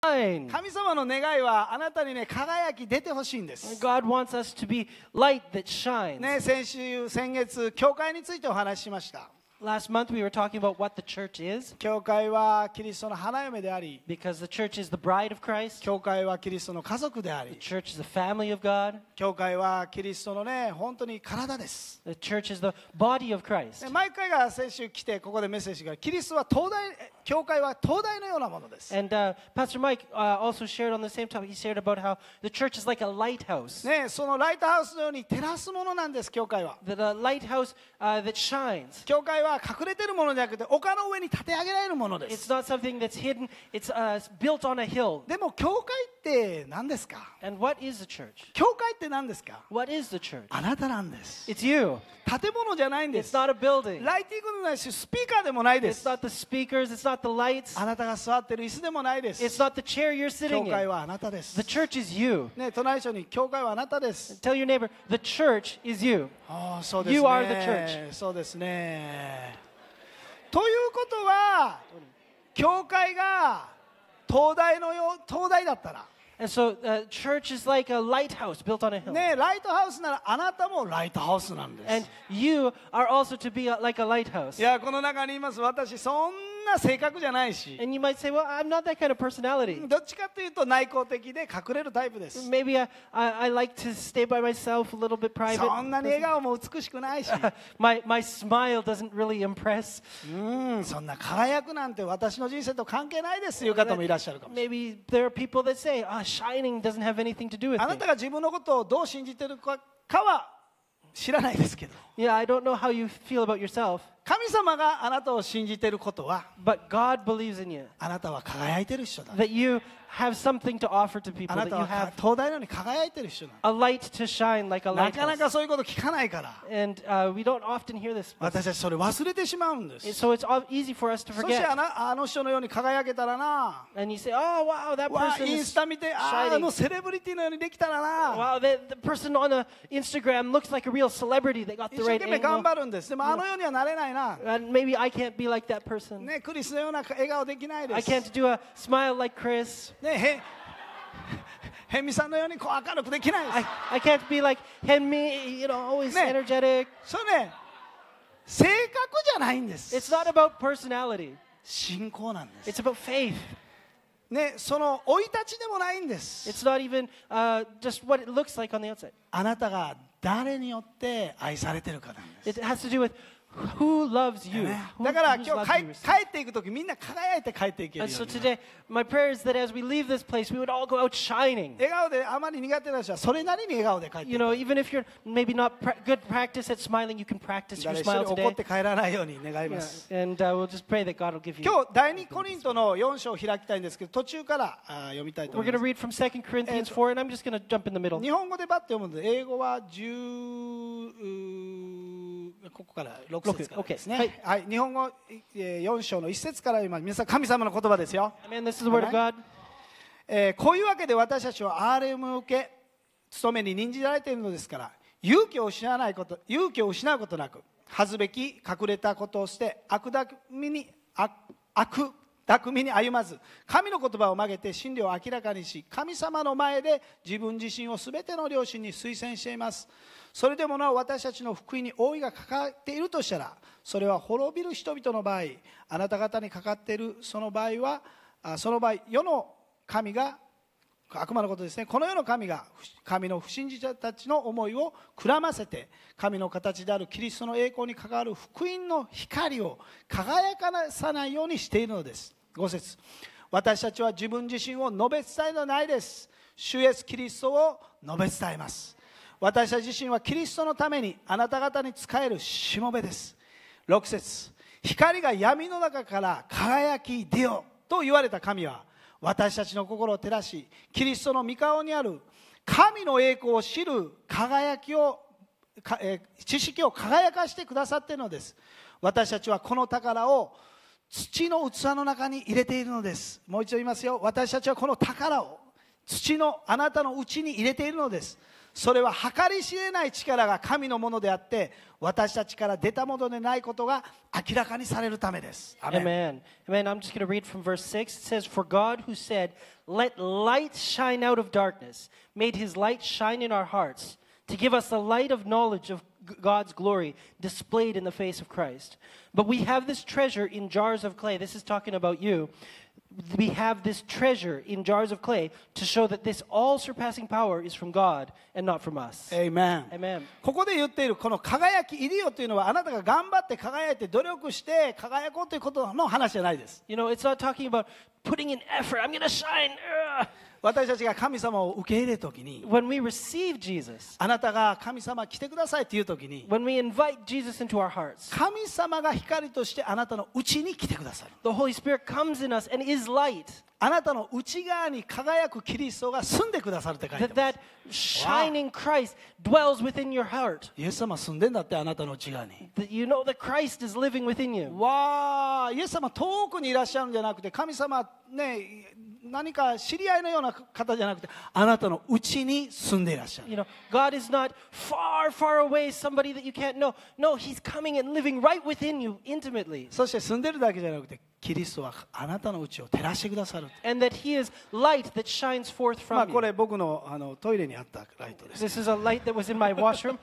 shine. 神様の願いはあなたにね、輝き出てほしいんです。 God wants us to be light that shines. ね、先月、教会についてお話ししました。 Last month we were talking about what the church is, 教会はキリストの花嫁であり、 because the church is the bride of Christ. 教会はキリストの家族であ The り、 church is the family of God. 教会はキリストのね、本当に体です。 The church is the body of Christ. で毎回が先週来て、ここでメッセージが、キリストは灯台、教会は灯台のようなものです。 And Pastor Mike also shared on the same topic. He shared about how the church is like a lighthouse. ね、そのライトハウスのように照らすものなんです、教会は。 The lighthouse that shines. 教会は隠れてるものじゃなくて、丘の上に立て上げられるもので It's す。 not something that's hidden. It's built on a hill. でも、教会って何ですか？ And what is the church? 教会って何ですか？ What is the church? あなたなんです。 It's you. 建物じゃないんで It's す。 not a building. ライティングでもないし、スピーカーでもないで It's す。 not the speakers. It's not the lights. あなたが座ってる椅子でもないで It's す。 not the chair you're 教 sitting 会 in. はあなたです。 The church is you. ね、隣人に教会はあなたです。 Tell your neighbor, the church is you. ああ、そうですね。 You are the church. そうですね。ということは、教会が灯台だったら、 And so church is like a lighthouse built on a hill. ね、ライトハウスならあなたもライトハウスなんです。 And you are also to be like a lighthouse. いや、この中にいます。私、そんな性格じゃないし、 And you might say, well, I'm not that kind of personality. どっちかというと内向的で隠れるタイプです。 Maybe I like to stay by myself, a little bit private. そんなに笑顔も美しくないし、 My smile doesn't really impress. そんな輝くなんて私の人生と関係ないですという方もいらっしゃるかもしれない。 Maybe there are people that say, shining doesn't have anything to do with あな me. たが自分のことをどう信じているかは知らないですけど、 Yeah, I don't know how you feel about yourself, 神様があなたを信じていることは、 but God believes in you. あなたは輝いている人だ。 That you have something to offer to あ people, な that た you は have 灯台のように輝いている人だ。 a light to shine like a なかな lighthouse. かそういうこと聞かないから、 And we don't often hear this. 私たちそれ忘れてしまうんです。 So it's easy for us to そして forget. あの人のように輝けたらな、 And you say, oh, wow, that わあ person イン is スタ見て、あ shining. のセレブリティのようにできたらな、 Wow, the person on Instagram looks like a real celebrity. They got 一 the 生 right 懸命頑 angle. 張るんです。でもあのようにはなれないな。 And maybe I can't be like that person. ね、クリスのような笑顔できないで I す。 can't do a smile like Chris. ね、ヘミさんのようにこう明るくできないです。 I can't be like Henmi, always Ne. energetic. それね、性格じゃないんです。 It's not about personality. 信仰なんです。 It's about faith. ね、その生い立ちでもないんです。 It's not even just what it looks like on the outside. あなたが誰によって愛されてるかなんです。 It has to do with who loves you. ね Who, だから whose 今 love 日 you 帰 receive. っていくときみんな輝いて帰っていける And よ so うになる。 today, my prayer is that as we leave this place, we would all go out shining. 笑顔であまり苦手な人はそれなりに笑顔で帰ってい You く。 know, even if you're maybe not good practice at smiling, you can practice your 誰一人 smile 怒っ today. て帰らないように願いま Yeah. す。 And we'll just pray that God will give you. 今日第2コリントの4章を開きたいんですけど、途中から読みたいと We're 思い going ま to す。 read from 2 Corinthians 4, and I'm just going to jump in the middle. 日本語でバッと読むので、英語はここから6節からですね。はい、日本語4章の1節から今、皆さん神様の言葉ですよ。 Amen. This is the word of God. こういうわけで私たちは RM 向け務めに任じられているのですから、勇気を失うことなく、恥ずべき隠れたことをして悪巧みに歩まず、神の言葉を曲げて真理を明らかにし、神様の前で自分自身をすべての良心に推薦しています。それでもなお私たちの福音に覆いがかかっているとしたら、それは滅びる人々の場合、あなた方にかかっているその場合、世の神が、悪魔のことですね、この世の神が神の不信者たちの思いをくらませて、神の形であるキリストの栄光に関わる福音の光を輝かさないようにしているのです。5節、私たちは自分自身を述べ伝えのないです。主イエスキリストを述べ伝えます。私たち自身はキリストのためにあなた方に仕えるしもべです。6節、光が闇の中から輝き出よと言われた神は、私たちの心を照らし、キリストの御顔にある神の栄光を知る知識を輝かしてくださっているのです。私たちはこの宝を土の器の中に入れているのです。もう一度言いますよ。私たちはこの宝を土のあなたのうちに入れているのです。 それは計り知れない力が神のものであって、私たちから出たものでないことが明らかにされるためです。アメン。 Amen. Amen. I'm just going to read from verse 6. It says, For God who said, Let light shine out of darkness, made his light shine in our hearts, to give us the light of knowledge of God's glory displayed in the face of Christ. But we have this treasure in jars of clay. This is talking about you. We have this treasure in jars of clay to show that this all-surpassing power is from God and not from us. エイメン。 Amen. ここで言っているこの輝きイディオというのは、あなたが頑張って輝いて努力して輝こうということの話じゃないです。 You know, it's not talking about putting in effort. I'm going to shine. 私たちが神様を受け入れるときに、 When we receive Jesus, あなたが神様来てくださいっていうときに、 when we invite Jesus into our hearts, 神様が光としてあなたの内に来てくださる。 the Holy Spirit comes in us and is light. あなたの内側に輝くキリストが住んでくださるって書いて That ます that shining Christ dwells within your heart. イエス様住んでんだって、あなたの内側に。 That you know that Christ is living within you. わあ、イエス様遠くにいらっしゃるんじゃなくて、神様ね、何か知り合いのような方じゃなくて、あなたの内に住んでいらっしゃる。 You know, God is not far, far away, somebody that you can't know. No, He's coming and living right within you intimately. そして住んでるだけじゃなくて、キリストはあなたの内を照らしてくださる。 And that He is light that shines forth まあ from こ you. れ僕のトイレにあったライトです。 This is a light that was in my washroom.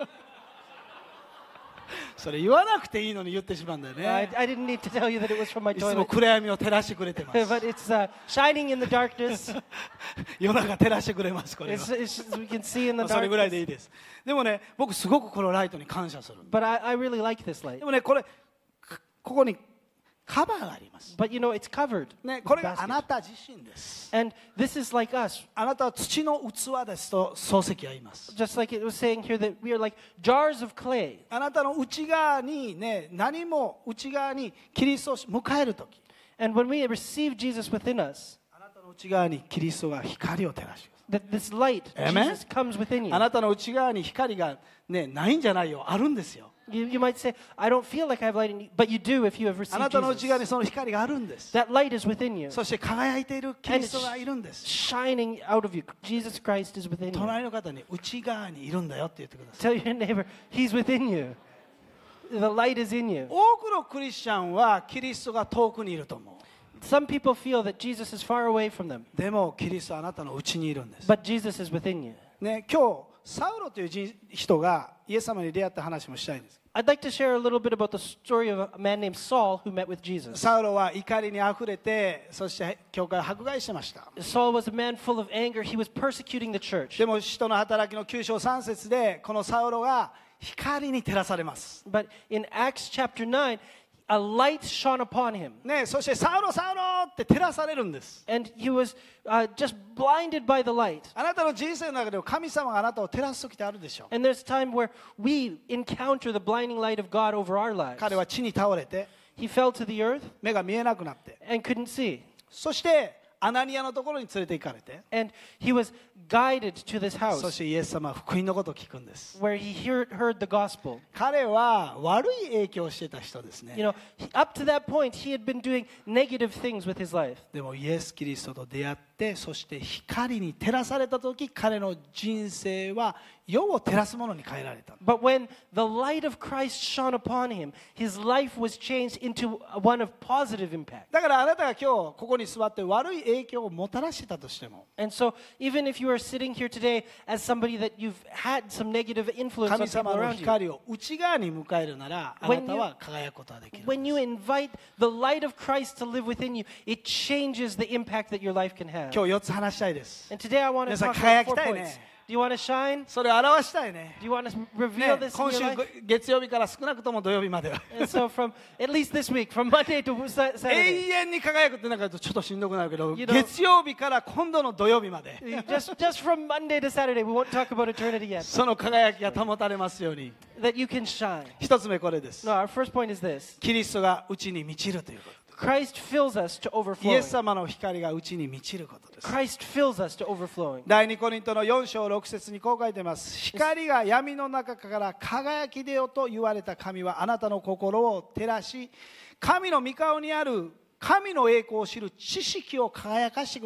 それ言わなくていいのに言ってしまうんだよ I ね。 didn't need to tell you that it was from my いつも toilet. 暗闇を照らしてくれてます。 But it's shining in the darkness. 夜中照らしてくれます、これは。 We can see in the それぐらいで darkness. いいです。でもね、僕すごくこのライトに感謝する。 But I really like this light. でもね、これここにカバーがあります。 But you know, it's covered. ね、これ with があ basket. なた自身です。 And this is like us. あなたは土の器ですと漱石は言います。 Just like it was saying here that we are like jars of clay. あなたの内側にね、何も内側にキリストを迎えるとき、 And when we receive Jesus within us, あなたの内側にキリストが光を照らしま that this light, Amen. Jesus comes within す。 you. あなたの内側に光がね、ないんじゃないよ、あるんですよ。 You might say, I don't feel like I have light in you, but you do if you have あな received たの内側 Jesus. にその光があるんです。 That light is within you, そして輝いているキリストがいるんです。 shining out of you. Jesus Christ is within you. 隣の方に内側にいるんだよって言ってください。 Tell your neighbor, He's within you. The light is in you. 多くのクリスチャンはキリストが遠くにいると思う。 Some people feel that Jesus is far away from them, でもキリストはあなたの内にいるんです。 but Jesus is within you. ね、今日サウロという人がイエス様に出会った話もしたいんです。 I'd like to share a little bit about the story of a man named Saul who met with Jesus. サウロは怒りにあふれて、そして教会を迫害してました。 Saul was a man full of anger. He was persecuting the church. でも使徒の働きの9章3節でこのサウロが光に照らされます。 But in Acts chapter 9, a light shone upon him. ね、そしてサウロサウロって照らされるんです。 And he was just blinded by the light. あなたの人生の中でも神様があなたを照らす時ってあるでしょう。 And there's time where we encounter the blinding light of God over our lives. 彼は地に倒れて He fell to the earth 目が見えなくなって、 and couldn't see. そしてアナニアのところに連れて行かれて、 And he was guided to this そ house してイエス様は福音のことを聞くんです。 where he heard the gospel. 彼は悪い影響をしてた人ですね。 You know, up to that point, he had been doing negative things with his life. でもイエス・キリストと出会って、そして光に照らされた時、彼の人生は世を照らすものに変えられた。 But when the light of Christ shone upon him, his life was changed into one of positive impact. だからあなたが今日ここに座って悪い影響をもたらしてたとしても、 And so, even if you are sitting here today as somebody that you've had some negative influence 神 on people 様の around you, 光を内側に迎えるなら、あなたは輝くことができる。 when you invite the light of Christ to live within you, it changes the impact that your life can have. 今日4つ話したいです。 And today I want to 皆さん talk about 輝き 4 たい points. ね。 Do you want to shine? それを表したいね。 Do you want to reveal ね、 this 今 in 週 your life? 月曜日から少なくとも土曜日までは And so from, at least this week, from Monday to Saturday, 永遠に輝くってなんかちょっとしんどくなるけど、 You know- 月曜日から今度の土曜日まで just from Monday to Saturday, we won't talk about eternity yet, その輝きが保たれますように。 that you can shine. 一つ目これです。 No, our first point is this. キリストが内に満ちるというこ Christ fills us to と。イエ overflowing. ス様の光が内に満ちることです。 Christ fills us to overflowing. 第2コリントの4章6節にこう書いています。光が闇の中から輝き出よと言われた神はあなたの心を照らし、神の御顔にある神の栄光を知る知識を輝かしてくださる。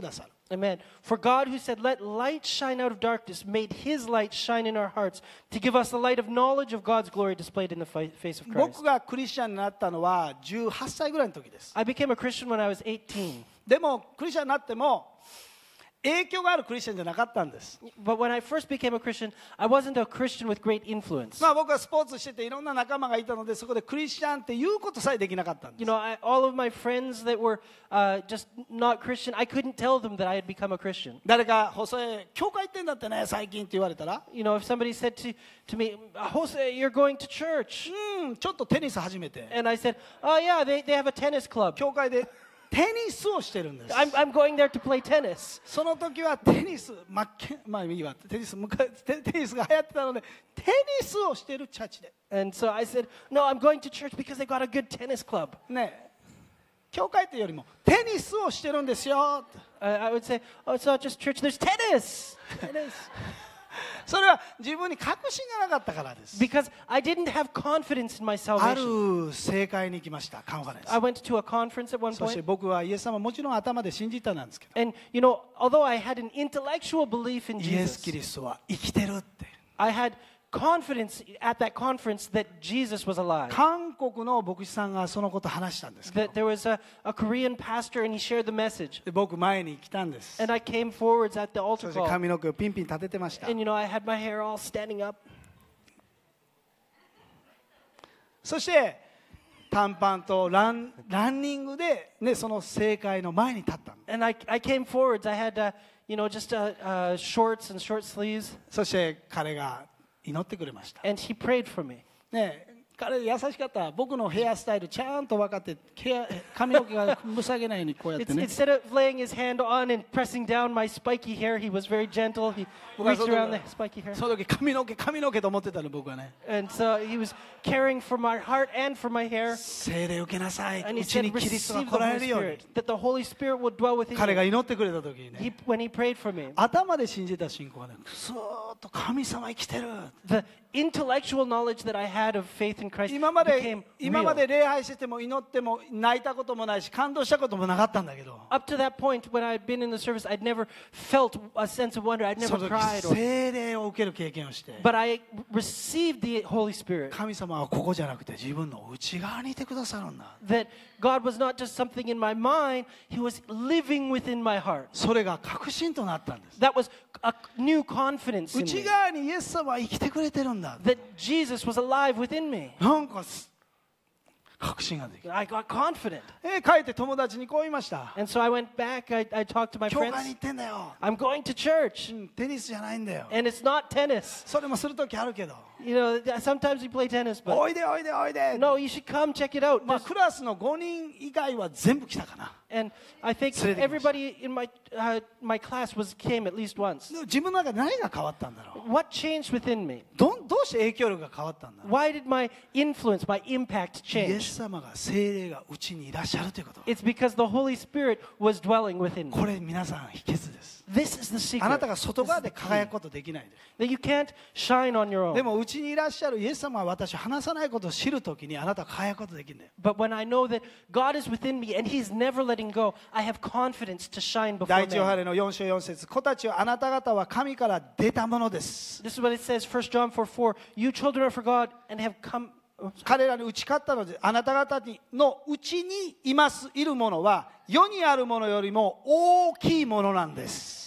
Amen. For God who said, let light shine out of darkness, made his light shine in our hearts to give us the light of knowledge of God's glory displayed in the face of Christ. 僕がクリスチャンになったのは18歳ぐらいの時です。 I became a Christian when I was 18. でもクリスチャンになっても影響があるクリスチャンじゃなかったんです。 But when I first became a Christian, I wasn't a Christian with great influence. 僕はスポーツしてていろんな仲間がいたのでそこでクリスチャンっていうことさえできなかったんです。 You know, all of my friends that were just not Christian, I couldn't tell them that I had become a Christian. 誰か細い教会行ってんだってね最近って言われたら You know, if somebody said to me, Jose, you're going to church. ちょっとテニス始めて And I said, oh yeah, they have a tennis club. 教会でテニスをしてるんです。 I'm going there to play tennis. その時はテニス、まあいいわ、テニスが流行ってたのでテニスをしてるチャーチで And so I said, no, I'm going to church because they got a good tennis club. ね、教会というよりもテニスをしてるんですよ。 I would say, oh, it's not just church, there's tennis. Tennis. それは自分に確信がなかったからです。 Because I didn't have confidence in my あ salvation. る正解に行きました、カンファレンス。 I went to a conference at one そして point. 僕はイエス様はもちろん頭で信じたなんですけど、 And, you know, although I had an intellectual belief in イエス・ Jesus, キリストは生きてるって。 I had confidence at that conference that Jesus was alive. 韓国の牧師さんがそのこと話したんですけ That there was a Korean pastor and he shared the message. ど、僕前に来たんです。 And I came forwards at the そ altar して call. 髪の毛をピンピン立ててました。 And, you know, I had my hair all standing up. そして短パンとランニングで、ね、その正解の前に立ったんです。 And I came forwards. I had, you know, just shorts and short sleeves. そして彼が祈ってくれました。 And he prayed for me. ね、彼優しかった。僕のヘアスタイルちゃんと分かって髪の毛がむさげないようにこうやってね。 Instead of laying his hand on and pressing down my spiky hair, he was very gentle. He reached around the spiky hair. その時髪の毛と思ってたの僕はね。 And so he was caring for my heart and for my hair. 聖霊受けなさい。 And he うちに said, キリストが receive 来 the られ Holy るように。 Spirit, that the Holy Spirit would dwell within 彼が you. 祈ってくれた時にね、 When he prayed for me, 頭で信じた信仰はね、そーっと神様生きてる。 the intellectual knowledge that I had of faith in Christ 今まで became 礼 real. 拝してても祈っても泣いたこともないし感動したこともなかったんだけど、 Up to that point, when I'd been in the service, I'd never felt a sense of wonder. I'd そ never の cried. 時聖霊を受ける経験をして、 But I received the Holy Spirit. 神様はここじゃなくて自分の内側にいてくださるんだ。 That God was not just something in my mind, He was living within my heart. それが確信となったんです。 That was a new confidence in 内 me. 側にイエス様は生きてくれてるんだ。 That Jesus was alive within me. なんか確信ができる。 I got confident. 帰って友達にこう言いました。 And so I went back, I talked to my 教会に friends. 行ってんだよ。 I'm going to church. テニスじゃないんだよ。 And it's not tennis. それもするときあるけど。 You know, sometimes we play tennis, but おいでおいでおいで。 no, you should come check it out. クラスの5人以外は全部来たかな。 And I think 連れてきました。 everybody in my class came at least once. 自分の中で何が変わったんだろう。 What changed within me? どうして影響力が変わったんだろう。 Why did my influence, my impact イエ change? ス様が聖霊がうちにいらっしゃるということ。 It's because the Holy Spirit was dwelling within me. これ皆さん秘訣です。 This is the あな secret. たが外側で輝くことできないで。 That you can't shine on your で own. もうちにいらっしゃるイエス様は私を離さないことを知るときにあなたは輝くことできるんだよ。 But when I know that God is within me and He's never letting go, I have confidence to shine before 第一ヨハ men. ネの4章4節、子たちはあなた方は神から出たものです。 This is what it says, 1 John 4:4. You children are for God and have come. 彼らに打ち勝ったので、あなた方のうちにいるものは世にあるものよりも大きいものなんです。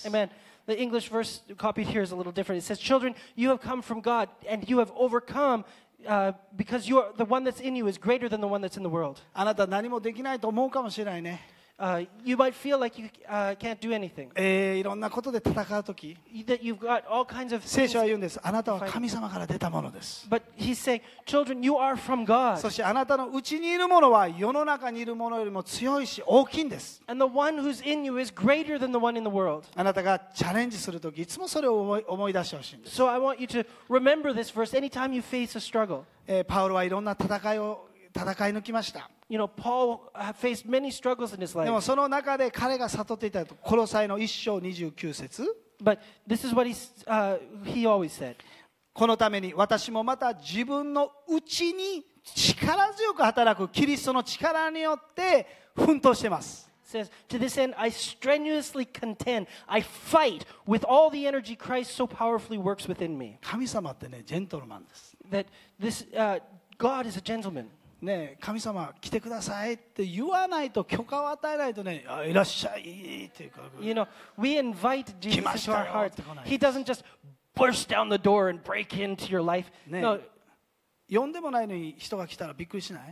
Amen. The English verse copied here is a little different. It says, Children, you have come from God and you have overcome because the one that's in you is greater than the one that's in the world. あなた何もできないと思うかもしれないね。 You might feel like you can't do anything. いろんなことで戦うとき、 That you've got all kinds of 聖 things. 書は言うんです。あなたは神様から出たものです。 But He's saying, Children, you are from God. そしてあなたのうちにいるものは世の中にいるものよりも強いし大きいんです。 And the one who's in you is greater than the one in the world. あなたがチャレンジするとき、いつもそれを思い出してほしいんです。 So I want you to remember this verse anytime you face a struggle. パウロはいろんな戦い抜きました。 You know, Paul faced many struggles in his でも life. その中で彼が悟っていたコロサイの1章29節、 But this is what he always said. このために私もまた自分のうちに力強く働くキリストの力によって奮闘しています。 says, to this end, I strenuously contend. I fight with all the energy Christ so powerfully works within me. 神様ってね、ジェントルマンです。 That this, God is a gentleman. ね、神様来てくださいって言わないと、許可を与えないとね、いらっしゃいっていうか、 You know, we invite Jesus into our hearts. 来ましたよ。 He doesn't just burst down the door and break into your life. ね、 No. 呼んでもないのに人が来たらびっくりしない？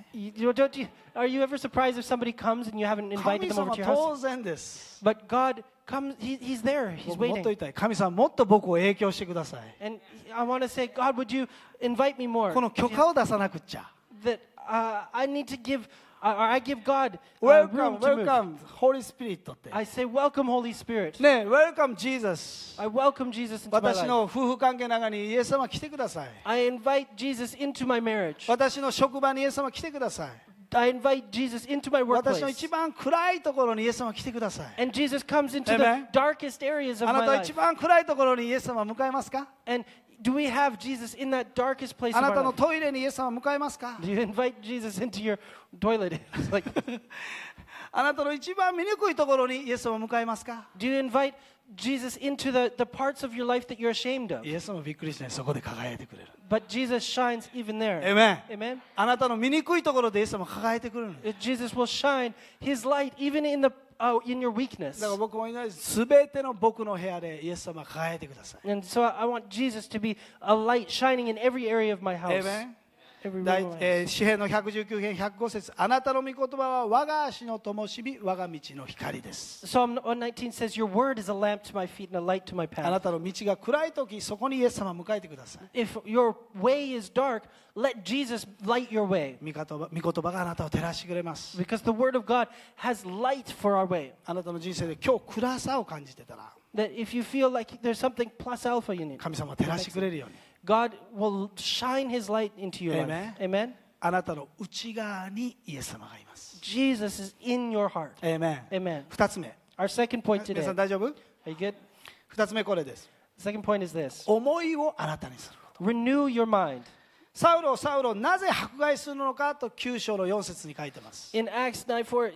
Are you ever surprised if somebody comes and you haven't 神 invited them over 様 to your 当 house? 然です。 But God comes, he's there, he's 僕もっと waiting. 言いたい。神様もっと僕を影響してください。 And I want to say, God, would you invite me more? この許可を出さなくっちゃ。 That I need to give, or I give God room Welcome, to move. welcome, Holy Spirit って。 I say, welcome, Holy Spirit. ね、Welcome Jesus。 I welcome Jesus into my 私 life. の夫婦関係の中にイエス様来てください。 I invite Jesus into my marriage. 私の職場にイエス様来てください。 I invite Jesus into my 私の workplace. 一番暗いところにイエス様来てください。 And Jesus comes into Amen. the darkest areas of あな my た life. 一番暗いところにイエス様迎えますか？ And do we have Jesus in that darkest place あ of な our たの life? トイレにイエス様迎えますか？ Do you invite Jesus into your toilet? It's like, あなたの一番醜いところにイエス様を迎えますか？ do you invite Jesus into the parts of your life that you're ashamed of? イエス様びっくりしてそこで輝いてくれる。 But Jesus shines even there. Amen. Amen. あなたの醜いところでイエス様輝いてくれる。 Jesus will shine His light even in your weakness. だから僕もいないです。すべての僕の部屋でイエス様輝いてください。 And so I want Jesus to be a light shining in every area of my house. Amen. Every room of my house. 詩編の119編105節、あなたの御言葉は我が足の灯火、我が道の光です。 Psalm 119 says, Your word is a lamp to my feet and a light to my あな path. たの道が暗いとき、そこにイエス様を迎えてください。 If your way is dark, let Jesus light your way. 御言葉があなたを照らしてくれます。 Because the word of God has light for our way. あなたの人生で今日暗さを感じてたら、 That if you feel like there's something plus alpha you need, 神様は照らしてくれるように、 God will shine His light into your Amen. life. Amen. あなたの内側にイエス様がいます。 Jesus is in your heart. Amen. Amen. 二つ目。 Our second point 皆 today. さん大丈夫？ Are you good? 二つ目これです。 The second point is this. 思いを新たにすること。 Renew your mind. サウロ、サウロ、なぜ迫害するのかと9章の4節に書いてます。 In Acts 9:4,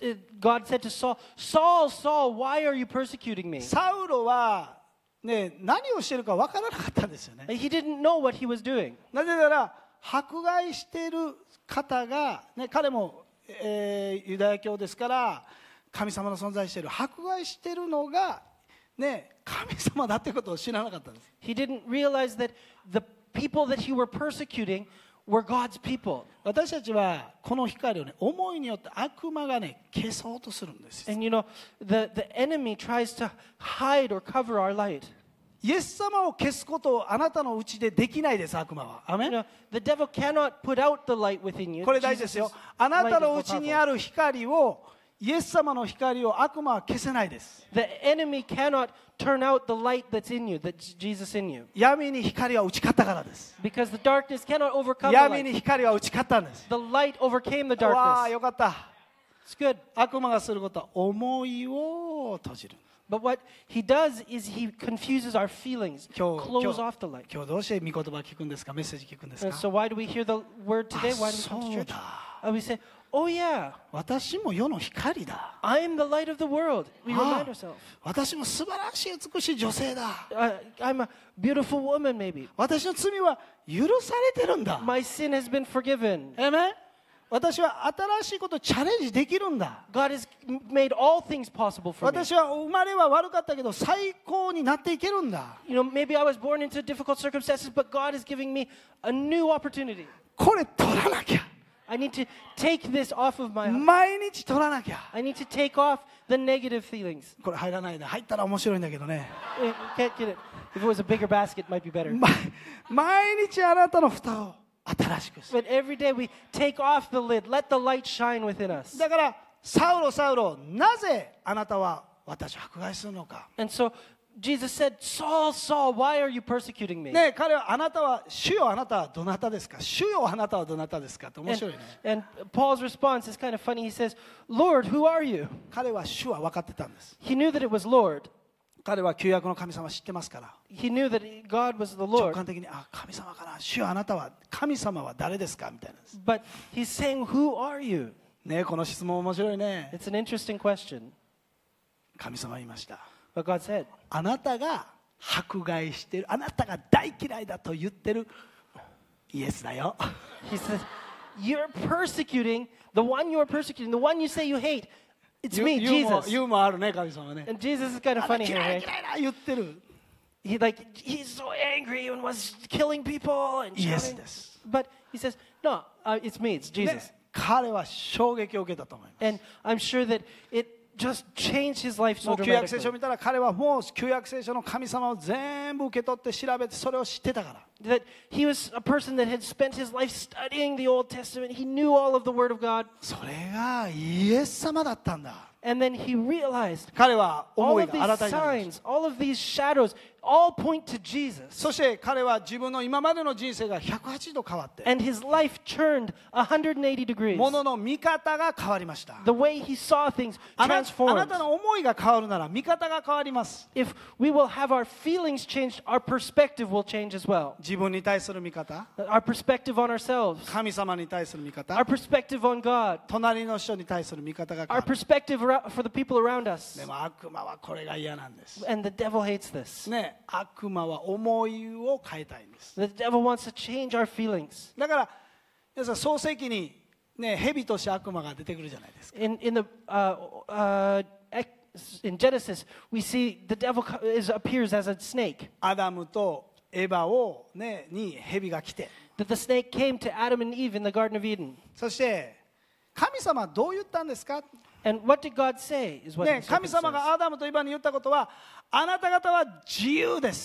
God said to Saul, Saul, Saul, why are you persecuting me? サウロは、ね、何をしているか分からなかったんですよね。 He didn't know what he was doing. なぜなら迫害している方が、ね、彼も、ユダヤ教ですから神様の存在している、迫害しているのが、ね、神様だということを知らなかったんです。 He didn't realize that the people that he were persecuting were God's people. 私たちはこの光を、ね、思いによって悪魔が、ね、消そうとするんです。 And you know, the enemy tries to hide or cover our light. イエス様を消すことをあなたのうちでできないです、悪魔は。アメ You ン。 know, the devil cannot put out the light within you. これ大事ですよ。あなたのうちにある光を、イエス様の光を悪魔は消せないです。 The enemy cannot turn out the light that's in you, that's Jesus in you. 闇に光は打ち勝ったからです。 Because the darkness cannot overcome the 闇 light. に光は打ち勝ったんです。 The light overcame the わあ、 darkness. よかった。 It's good. 悪魔がすることは思いを閉じる。 But what he does is he confuses our feelings, 今 close 日 off the light. 今日どうして御言葉聞くんですか？メッセージ聞くんですか？ And so why do we hear the word today? あ、 Why do we come そ to う church? だ。 And we say, oh yeah, 私も世の光だ。 I am the light of the world. We あ remind ourselves. 私も素晴らしい美しい女性だ。 I'm a beautiful woman, maybe. 私の罪は許されてるんだ。 My sin has been forgiven. えめ？私は新しいことをチャレンジできるんだ。 God has made all things possible for me. 私は生まれは悪かったけど最高になっていけるんだ。 You know, maybe I was born into difficult circumstances, but God is giving me a new opportunity. これ取らなきゃ。 I need to take this off of my. 毎日取らなきゃ。 I need to take off the negative feelings. これ入らないな。入ったら面白いんだけどね。 Can't get it. If it was a bigger basket, it might be better. 毎日あなたの蓋を新しくする。 But every day we take off the lid. Let the light shine within us. だからサウロサウロ、なぜあなたは私を迫害するのか。 And so Jesus said, Saul, Saul, why are you persecuting me? ね、彼はあなたは主よあなたはどなたですか。主よあなたはどなたですかって面白いね。 And Paul's response is kind of funny. He says, Lord, who are you? 彼は主は分かってたんです。 He knew that it was Lord. 彼は旧約の神様知ってますから。 He knew that God was the 直 Lord. 感的に神様かな。主よあなたは神様は誰ですかみたいなんです。 But he's saying, who are you? ね、この質問面白いね。 It's an interesting question. 神様は言いました。 But God said, あなたが迫害している、あなたが大嫌いだと言ってるイエスだよ。 He says, you're persecuting the one you're persecuting, the one you say you hate. It's me, ユーモア Jesus. ユーモアあるね、神様ね。 And Jesus is kind あ of なた funny 嫌 here, い right? 嫌いだ言ってる He's so angry and was killing people and イエス shouting. です。 But he says, no, it's me, it's ね Jesus. 彼は衝撃を受けたと思います。 And I'm sure that it just changed his life も so う旧約聖書を dramatically. 見たら彼はもう旧約聖書の神様を全部受け取って調べてそれを知ってたから。 That he was a person that had spent his life studying the Old Testament. He knew all of the Word of God. それがイエス様だったんだ。 And then he realized 彼は all 思い of が these 新たになりました。 signs, all of these shadows, all point to Jesus. そして彼は自分の今までの人生が180度変わって、 And his life turned 180 degrees. ものの見方が変わりました。 The way he saw things あな transformed. たの思いが変わるなら見方が変わります。 If we will have our feelings changed, our perspective will change as well. 自分に対する見方、 Our perspective on ourselves, 神様に対する見方 our、perspective on God, 隣の人に対する見方が変わ our る。 perspective for the people around us. でも悪魔はこれが嫌なんです。 And the devil hates this. ね、悪魔は思いを変えたいんです。 The devil wants to change our feelings. だから皆さん創世記にね、蛇として悪魔が出てくるじゃないですか。 In Genesis, we see the devil appears as a snake. アダムとエバをねに蛇が来て、 That the snake came to Adam and Eve in the Garden of Eden. そして神様はどう言ったんですか。 And what did God say is what ね、 the 神 serpent 様 says. がアダムとエバに言ったことは、あなた方は自由です。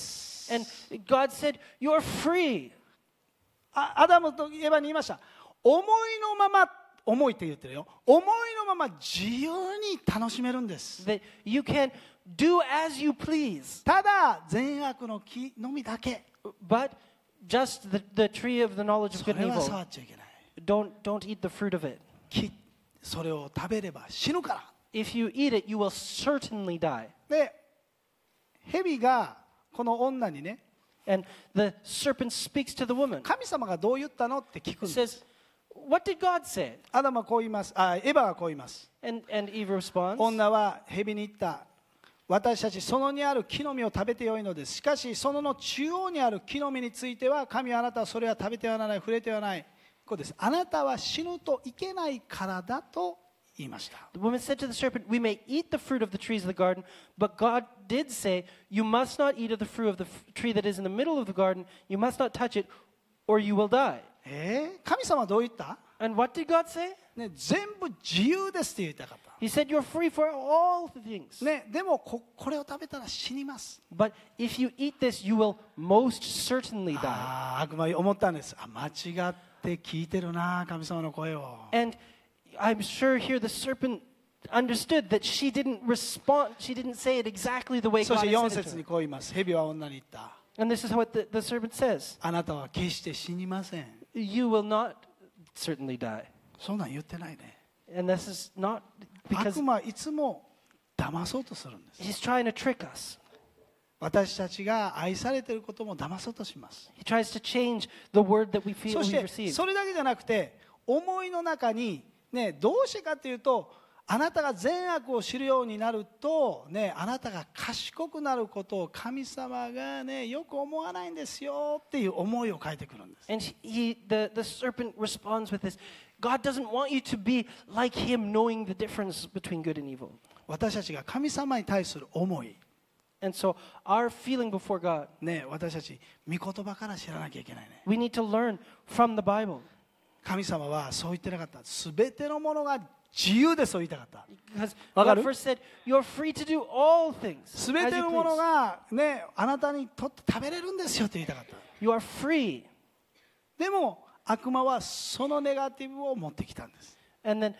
And God said, you're free. アダムとエバに言いました。思いのまま、思いって言ってるよ。思いのまま自由に楽しめるんです。 That you can do as you please. ただ善悪の木のみだけ。 But just the tree of the knowledge of そ good れ and は evil. 触っちゃいけない。 Don't eat the fruit of it. 木、それを食べれば死ぬから。 If you eat it, you will certainly die. で、蛇がこの女にね、 And the serpent speaks to the woman. 神様がどう言ったのって聞くん It です says, what did God say? アダムはこう言います。エバはこう言います。 And Eve responds, 女は蛇に言った。私たちそのにある木の実を食べてよいのです。しかしその中央にある木の実については神はあなたはそれは食べてはならない、触れてはない。こうです。あなたは死ぬといけないからだと言いました。 the woman said to the serpent, we may eat the fruit of the trees of the garden, but God did say, you must not eat of the fruit of the tree that is in the middle of the garden. You must not touch it, or you will die. 神様はどう言った、 And what did God say? ね、全部自由ですって言いたかった。 He said, you're free for all the things. ね、でもこれを食べたら死にます。 But if you eat this, you will most certainly die. 悪魔は思ったんです。間違って聞いてるな、神様の声を。 And I'm sure here the serpent understood that she didn't respond, she didn't say it exactly the way そ God して had 4 said it 節 to に her. こう言います。蛇は女に言った。 And this is what the serpent says. あなたは決して死にません。 You will not certainly die. そんなん言ってないね。 And this is not because 悪魔はいつも騙そうとするんです。 he's trying to trick us. 私たちが愛されていることも騙そうとします。 He tries to change the word that we feel そし we've て received. それだけじゃなくて、思いの中に、ね、どうしてかというと、あなたが善悪を知るようになると、ね、あなたが賢くなることを神様が、ね、よく思わないんですよっていう思いを書いてくるんです。 And the serpent responds with this. God doesn't want you to be like him, knowing the difference between good and evil. 私たちが神様に対する思い、 And so our feeling before God, ね、私たち御言葉から知らなきゃいけないね。 we need to learn from the Bible. 神様はそう言ってなかった。すべてのものが自由ですと言いたかった。 Because わか God る？ first said, you're free to do all things すべ as て you のもの please. が、ね、あなたにとって食べれるんですよって言いたかった。 You are free. でも悪魔はそのネガティブを持ってきたんです。 And then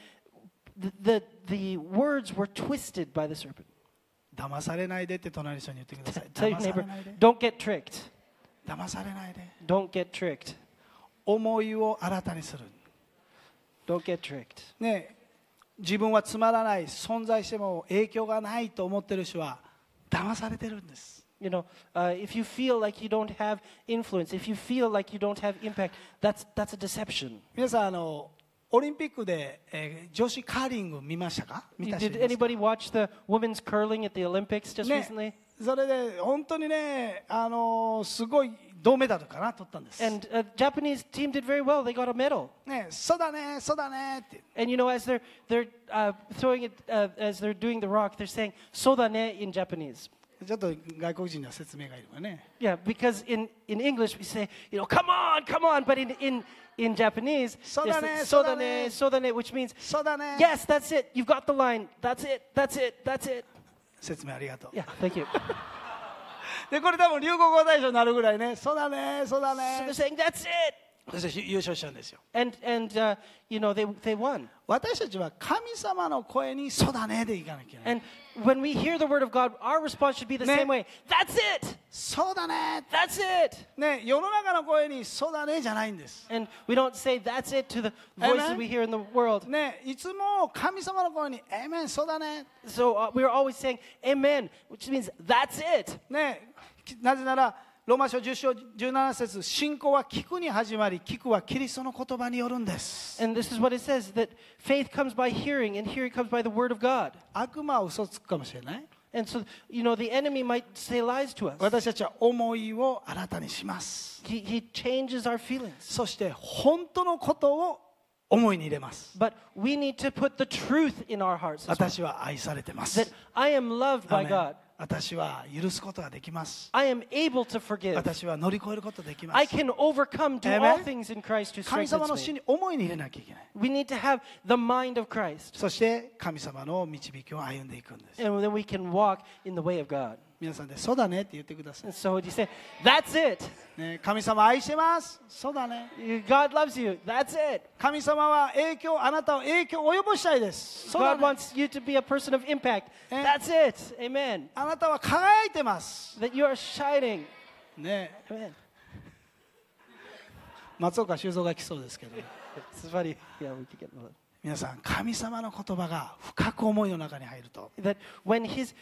the words were twisted by the serpent. 騙されないでって隣の人に言ってください。 Tell your 騙さ neighbor, れないで。 don't get tricked. 騙されないで。 Don't get tricked. 思いを新たにする。 Don't get tricked. ね、自分はつまらない、存在しても影響がないと思っている人は騙されてるんです。 You know, if you feel like you don't have influence, if you feel like you don't have impact, that's a deception. 皆さんオリンピックで、女子カーリング見ましたか？見た人い Did ますか？ anybody watch the women's curling at the Olympics just ね recently? それで本当にね、すごい銅メダルかな取ったんです。 And Japanese team did very well. They got a medal. ね、そうだね、そうだねって。 And you know, as they're throwing it, as they're doing the rock, they're saying "sodane" in Japanese. ちょっと外国人には説明がいるわね。 Yeah, because in English we say, come on, but in Japanese, they say, Sodane, sodane, which means そうだね。 yes, that's it. You've got the line. That's it. 説明ありがとう。 Yeah, thank you. でこれ多分流行語大賞になるぐらいね、そうだね、そうだ So ね they're。saying that's it, そして優勝したんですよ。 and you know they won. 私たちは神様の声にそうだねでいかなきゃいけない。 And when we hear the word of God, our response should be the same way. That's it. そうだね。 That's it. ね、世の中の声にそうだねじゃないんです。 And we don't say that's it to the voices Amen. we hear in the world. ね、いつも神様の声にエメンそうだね。 So we're always saying amen, which means that's it. ね、なぜならローマ書10章17節、信仰は聞くに始まり、聞くはキリストの言葉によるんです。 And this is what it says, that faith comes by hearing, and hearing comes by the word of God. 悪魔は嘘つくかもしれない。 And so, you know, the enemy might say lies to us. 私たちは思いを新たにします。 He changes our feelings. そして本当のことを思いに入れます。 But we need to put the truth in our hearts as well. 私は愛されてま That す。 I am loved ア by メン God. 私は許すことができます。 I am able to forgive. 私は乗り越えることができま I す。 can overcome, do Amen. all things in Christ who 神様の strengthens 死 me. に思いに入れなきゃいけない。 We need to have the mind of Christ. そして神様の導きを歩んでいくんです。 And then we can walk in the way of God. 皆さんでそうだねって言ってください And。so you say, that's it. ね、神様愛してます。そうだね。 God loves you. That's it. 神様はあなたを影響を及ぼしたいです。そうだ God ね。 wants you to be a person of impact. Eh. That's it. Amen. あなたは輝いてます。 That you are shining. ね、 Amen. 松岡修造が来そうですけど、 This is funny. Yeah, we could get 皆さん神様の言葉が深く思いの中に入ると、 that when his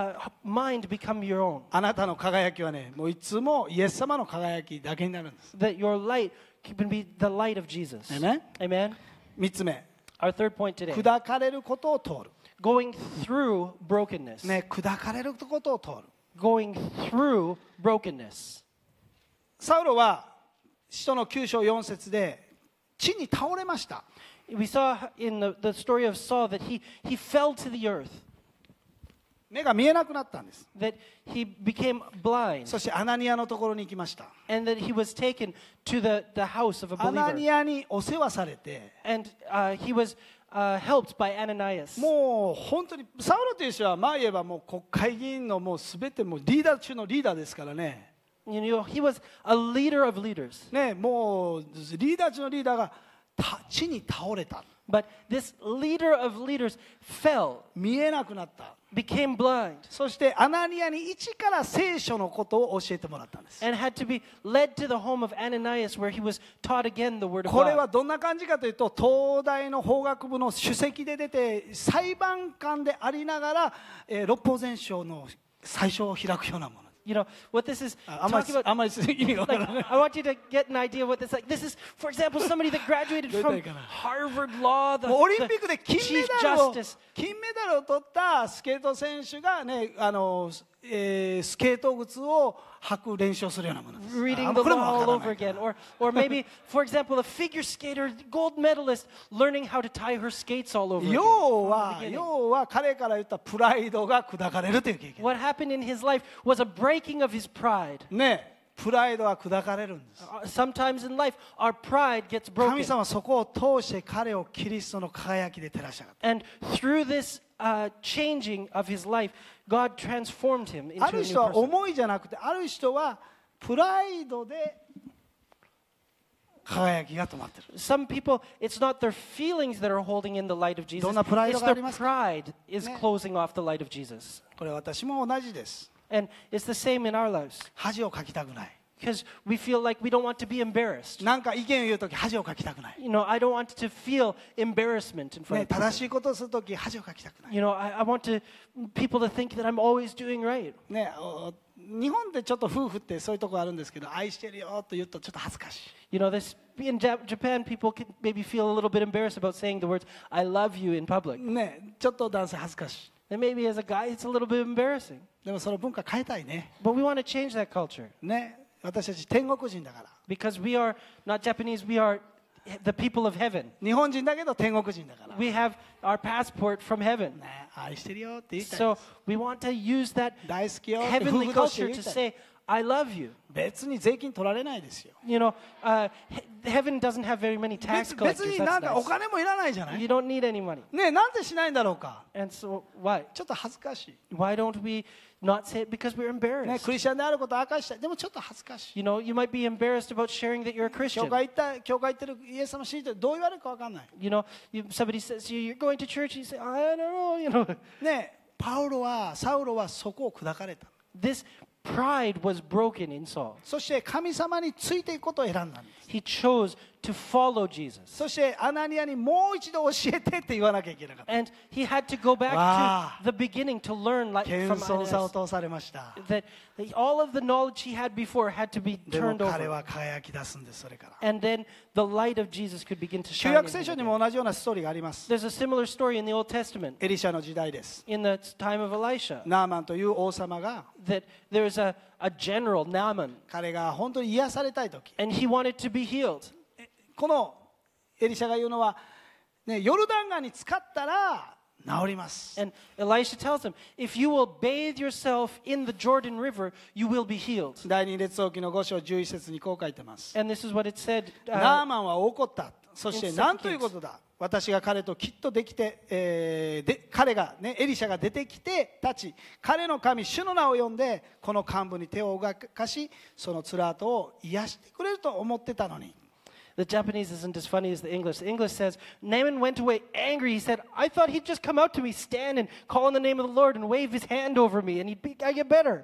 mind become your own, あなたの輝きはね、もういつもイエス様の輝きだけになるんです。 that your light can be the light of Jesus. Amen. Amen. 3つ目、 Our third point today. 砕かれることを通る。 Going through brokenness. ね、砕かれることを通る。 Going through brokenness. サウロは使徒の9章4節で地に倒れました。 We saw in the story of Saul that he fell to the earth, 目が見えなくなったんです。 that he became blind, そしてアナニアのところに行きました。 and that he was taken to the house of a アナ believer. ニアにお世話されて、 And he was helped by Ananias. もう本当にサウロという人はまあ言えばもう国会議員のもうすべてもうリーダー中のリーダーですからね。 You know, he was a leader of leaders. ね、もうリーダー中のリーダーが地に倒れた。 But this leader of leaders fell, 見えなくなった。 became blind, そしてアナニアに一から聖書のことを教えてもらったんです。 and had to be led to the home of Ananias where he was taught again the word of これは God. どんな感じかというと、東大の法学部の首席で出て裁判官でありながら、六法全書の最初を開くようなもの。 You know, what this is あんまり talking about, あんまり意味がわから like, ない。 I want you to get an idea of what this is like. This is, for example, somebody that graduated from Harvard Law, もうオリン the ピックで金 Chief メダルを Justice. 取ったスケート選手がね、スケート靴を履く練習をするようなものです。 Reading あ the これも law わ all からな over いから again. Or maybe, for example, a figure skater, gold medalist, learning how to tie her skates all over again. 要は彼から言ったプライドが砕かれるという経験。 What happened in his life was a breaking of his pride. ね、プライドは砕かれるんです。 Sometimes in life, our pride gets 神 broken. 様はそこを通して彼をキリストの輝きで照らしたかった。 And through this changing of his life, God transformed him into あ a る new 人は person. 思いじゃなくて、ある人はプライドで輝きが止まってる。 Some people, it's not their feelings that are holding in the light of Jesus. どんなプライド It's があ their りますか？ pride is ね。 closing off the light of Jesus. これ私も同じです。 And it's the same in our lives. 恥をかきたくない。 because we feel like we don't want to be embarrassed. なんか意見を言うとき恥をかきたくない、 You know, I don't want to feel embarrassment in front ね、 of people. 正しいことをするとき恥をかきたくない、 You know, I want people to think that I'm always doing right. ね、日本でちょっと夫婦ってそういうところあるんですけど、愛してるよと言うとちょっと恥ずかしい。 You know, in Japan, people can maybe feel a little bit embarrassed about saying the words, I love you in public. ね、ちょっと男性恥ずかしい。 And maybe as a guy, it's a little bit embarrassing. でもその文化変えたいね。 But we want to change that culture ね、私たち天国人だから。 because we are not Japanese, we are the people of heaven. 日本人だけど天国人だから。 We have our passport from heaven. ね、愛してるよって言いたい。 So we want to use that 大好きよって夫 heavenly 婦同士で culture 言 to いたい。 say, I love you. 別に税金取られないですよ。 You know, heaven doesn't have very many tax 別 collectors. になん That's かお nice. 金もいらないじゃない。 You don't need any money. ね、なんでしないんだろうか。 And so why? ちょっと恥ずかしい。 Why don't we not say it? Because we're ね、 embarrassed. クリスチャンであることを明かしたい。でもちょっと恥ずかしい。 You know, you might be embarrassed about sharing that you're a 教 Christian. 会行ってるイエス様信じてるどう言われるか分かんない。 You know, somebody says to you, you're going to church, you say, I don't know, you know. ね、サウロはそこを砕かれた。 This pride was broken in Saul. そして神様についていくことを選んだんです。 He chose to follow Jesus. そしてアナニアにもう一度教えてって言わなきゃいけなかった。 And he had to go back Wow. to the beginning to learn like 謙 from 遜さを Ananias, 通されました。 that all of the knowledge he had before had to be でも turned 彼 over. は輝き出すんです、それから。 And then the light of Jesus could begin to 旧 shine. 約 in 聖 him 書に again. も同じようなストーリーがあります。 There's a similar story in the Old Testament, エリシャの時代です。 in the time of Elisha, ナーマンという王様が that there was a general, Naaman, 彼が本当に癒されたいとき、 and he wanted to be healed. このエリシャが言うのは、ね、ヨルダン川に浸かったら治ります。 And Elisha tells him, if you will bathe yourself in the Jordan River, you will be healed. 第二列王記の5章11節にこう書いてます。 And this is what it said. ナーマンは怒った。そして in 何ということだ。私が彼ときっとできて、彼が、ね、エリシャが出てきて立ち、彼の神、主の名を呼んで、この幹部に手を動かし、そのつら跡を癒してくれると思ってたのに。 The Japanese isn't as funny as the English. The English says, Naaman went away angry. He said, I thought he'd just come out to me, stand and call on the name of the Lord and wave his hand over me, and I'd get better.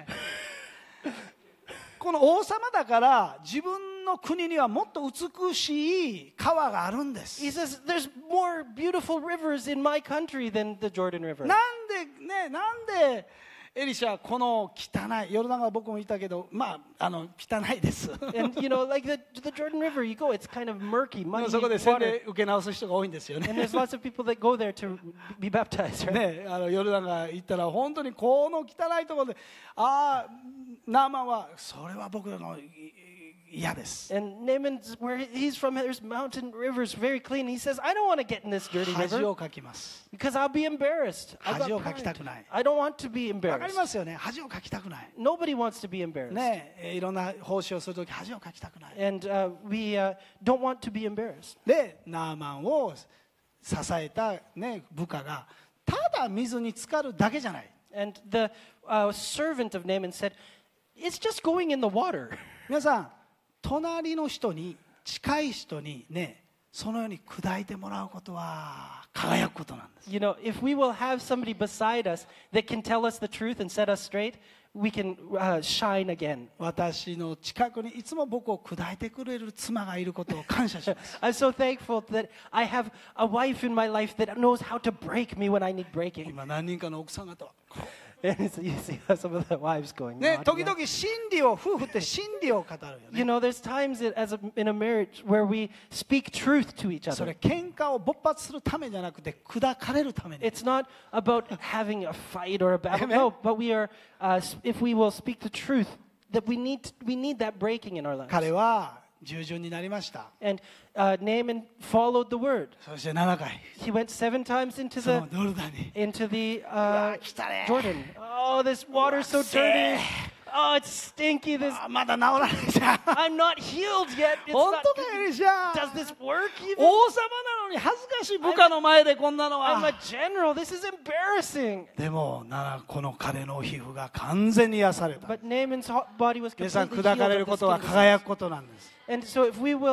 この王様だから自分の国にはもっと美しい川があるんです。 He says, there's more beautiful rivers in my country than the Jordan River. なんでエリシャはこの汚いヨルダン川僕も言ったけど、まあ汚いです。 And, you know, like the Jordan River, you go, it's kind of murky, muddy そこで洗 water. 礼受け直す人が多いんですよね。 And there's lots of people that go there to be baptized, right? ね、ヨルダン川行ったら本当にこの汚いところで、ナーマンはそれは僕の嫌です。 And Naaman's, where he's from, there's mountain rivers, very clean. He says, I don't want to get in this dirty 恥 river をかきます。 because I'll be embarrassed. I've got 恥をかきた pride. くない。 I don't want to be わかり embarrassed. ますよね。恥をかきたくない。 Nobody wants to be embarrassed. ね、いろんな奉仕をするとき恥をかきたくない。 And we don't want to be embarrassed. で、ナーマンを支えた、ね、部下がただ水に浸かるだけじゃない。 And the servant of Naaman said, it's just going in the water. 皆さん、隣の人に近い人にね、そのように砕いてもらうことは輝くことなんです。 You know, if we will have somebody beside us that can tell us the truth and set us straight, we can shine again. 私の近くにいつも僕を砕いてくれる妻がいることを感謝します。 I'm so thankful that I have a wife in my life that knows how to break me when I need breaking. 今何人かの奥さん方は And you see some of the wives going, ね、 "Not 時 yet." 々夫婦って真理を語るよ You ね。 know, there's times in a marriage where we speak truth to each そ other. れ喧嘩を勃発するためじゃなくて砕かれるために。 It's not about having a fight or a battle. Amen. No, but we are, if we will speak the truth, that we need that breaking in our lives. 彼は従順になりました。 And Naaman followed the word. そして7回、 He went 7 times そのヨルダンに into the 来たね。 Jordan. Oh, this water's so dirty. Oh, it's stinky. This まだ治らないじゃん。 I'm not healed yet. It's 本 not 当だよ、エリシャ。 Does this work even? 王様なのに恥ずかしい部下の前でこんなの I'm は a。general. This is embarrassing. でもこの彼の皮膚が完全に癒された。 But Naaman's body was 皆さん、 completely 砕か healed れ of る the ことは skin 輝 disease. くことなんです。 And so if we will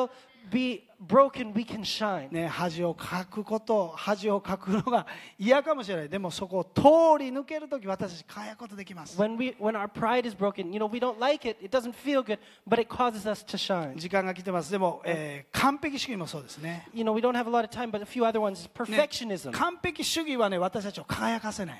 be broken, we can shine. ね、恥をかくこと恥をかくのが嫌かもしれない。でもそこを通り抜けるとき私たち輝くことできます。 When our pride is broken, we don't like it. It doesn't feel good, but it causes us to shine. 時間が来てます。でも、完璧主義もそうですね。 We don't have a lot of time, but a few other ones. ね Perfectionism. 完璧主義はね、私たちを輝かせない。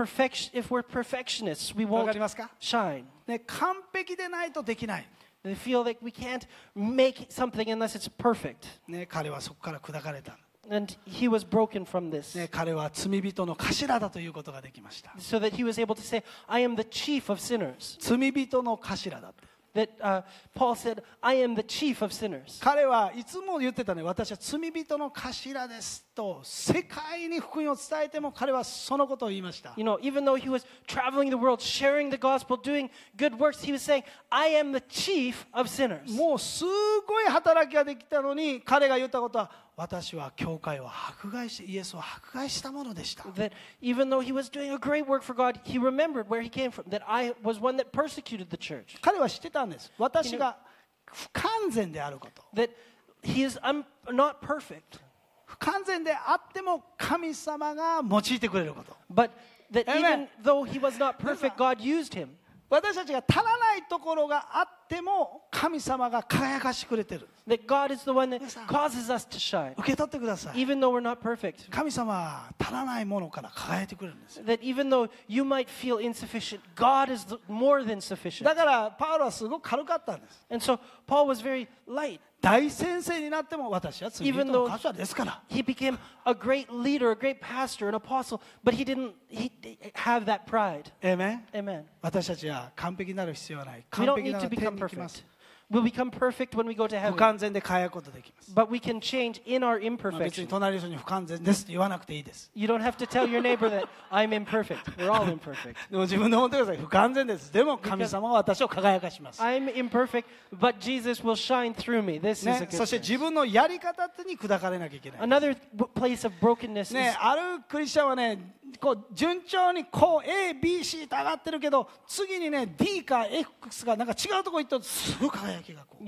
If we're perfectionists, we わか won't りますか？ shine. ね、完璧でないとできない。 They feel like we can't make something unless it's perfect. ね、彼はそこから砕かれた。 And he was broken from this, ね、彼は罪人の頭だということができました。 so that he was able to say, I am the chief of sinners. 罪人の頭だって。 That Paul said, I am the chief of sinners. 彼はいつも言ってたね、私は罪人の頭ですと世界に福音を伝えても彼はそのことを言いました。 Even though he was traveling the world, sharing the gospel, doing good works, he was saying, I am the chief of sinners. もうすごい働きができたのに彼が言ったことは、私は教会を迫害しイエスを迫害したものでした。 That even though he was doing a great work for God, he remembered where he came from, that I was one that persecuted the church. 彼は知ってたんです。私が不完全であること。 That he is not perfect, 不完全であっても神様が用いてくれること。 but that Amen. even though he was not perfect, God used him. 私たちが足らないところがあっても神様が輝かしてくれてる。 That God is the one that causes us to shine, 受け取ってください。 even though we're not perfect. 神様は足らないものから輝いてくれるんですよ。 That even though you might feel insufficient, God is more than sufficient. だからパウロはすごく軽かったんです。 And so Paul was very light. 大先生になっても私は罪人の頭ですから。 He became a great leader, a great pastor, an apostle, but he didn't have that pride. アーメン。 Amen. 私たちは完璧になる必要はない。 We 完 don't 璧 need な to ら天 become に行きます。 perfect. We'll become perfect when we go to 不 heaven. 完全で輝くことできます。 But we can change in our 別に imperfection. 隣の人に不完全ですって言わなくていいです。 You don't have to tell your neighbor that I'm imperfect. We're all imperfect. でも自分で思ってください。不完全です。でも神様は私を輝かします。 I'm imperfect, but Jesus will shine through me. This is a ね、 good そして thing. 自分のやり方に砕かれなきゃいけない。 Another place of brokenness ね、 is あるクリスチャンはね、こう順調にこう A、B、C と上がってるけど、次にね D か X がなんか違うところ行ったらすぐ輝きがこう。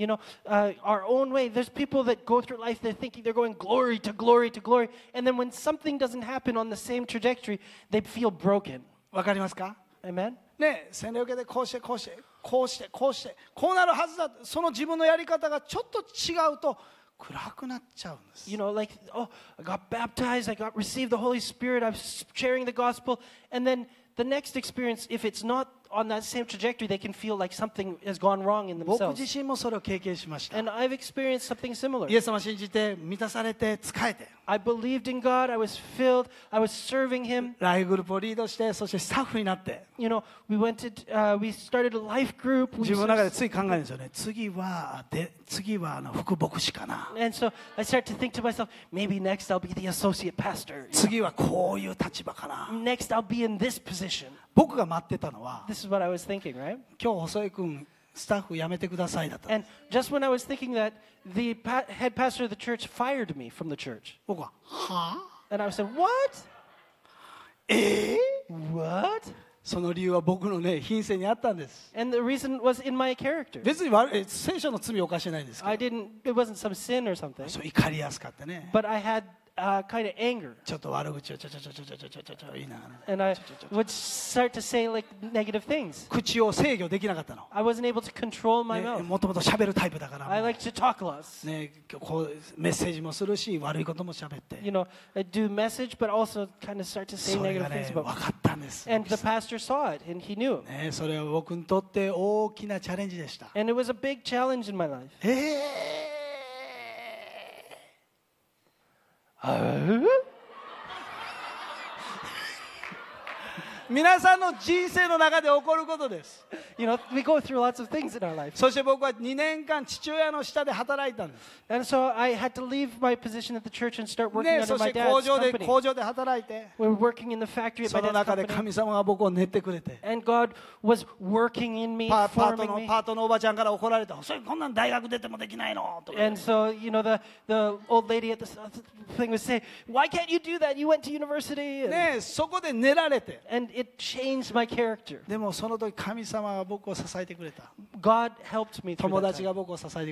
our own way. There's people that go through life, they're thinking they're going glory to glory to glory. And then when something doesn't happen on the same trajectory, they feel broken. わかりますか？ Amen? ね、洗礼を受けてこうしてこうしてこうしてこうしてこうなるはずだ。その自分のやり方がちょっと違うと暗くなっちゃうんです。 Like, oh, I got baptized, I got received the Holy Spirit, I'm sharing the gospel. And then the next experience, if it's not on that same trajectory, they can feel like something has gone wrong in 僕 themselves. 自身もそれを経験しました。 And I've experienced something similar. イエス様を信じて満たされて仕えて I believed in God, I was filled, I was serving Him. ライフグループをリードしてそしてスタッフになって We started a life group. 自分の中でつい考えるんですよね。次は副牧師かな。 And so I start to think to myself, maybe next I'll be the associate pastor. 次はこういう立場かな。 Next I'll be in this position. 僕が待ってたのは This is what I was thinking, right? 今日細井君スタッフ辞めてくださいだった。 And just when I was thinking that, the head pastor of the church fired me from the church. 僕ははぁ And I said, what? え What? その理由は僕のね品性にあったんです。 And the reason was in my character. 別に聖書の罪を犯してないんですけど It wasn't some sin or something. そう怒りやすかったね。 But I had kind of anger. ちょっと悪口をちょ言いながら And I would start to say like negative things. 口を制御できなかったの。 I wasn't able to control my ね mouth. もともと喋るタイプだから I like to talk lots. ね、こうメッセージもするし悪いことも喋って、 I do message, but also kind of start to say それ negative がね things 分 about かったんです。 me. And the pastor saw it, and he knew. ね、それは僕にとって大きなチャレンジでした。 And it was a big challenge in my life. 皆さんの人生の中で起こることです。 We go through lots of things in our life. そして僕は2年間父親の下で働いたんです。 And so I had to leave my position at the church and start working ね、 under そし my て dad's company. 工場で働いて、 We were working in the factory at そ my の dad's 中で company. 神様が僕を練ってくれて、 And God was working in me, パー forming me. トのおばちゃんから怒られた。それこんなん大学出てもできないのとか。 And so, the old lady at the thing would say, why can't you do that? You went to university. ね、そこで練られて。 And it changed my character. でもその時神様が僕を支えてくれた。 God helped me through 友 that 達 time. が僕を支えてくれた。